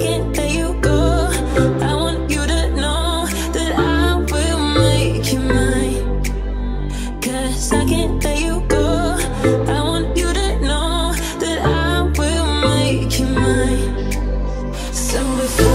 can't let you go. I want you to know that I will make you mine. 'Cause I can't let you go. I want you to know that I will make you mine. So if